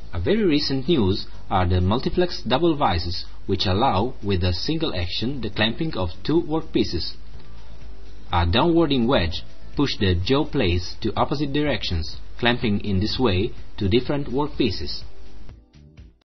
A very recent news are the Multiflex double vices, which allow with a single action the clamping of two workpieces. A downwarding wedge push the jaw plates to opposite directions, clamping in this way two different workpieces.